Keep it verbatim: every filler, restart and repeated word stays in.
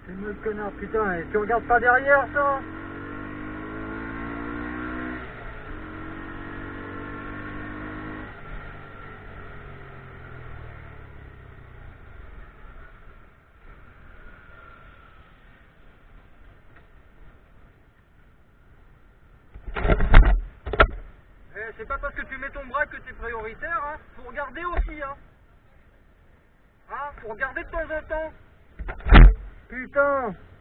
Filme le connard, putain, et tu regardes pas derrière ça? Eh, c'est pas parce que tu mets ton bras que t'es prioritaire, hein. Faut regarder aussi, hein. Hein, faut regarder de temps en temps. Putain.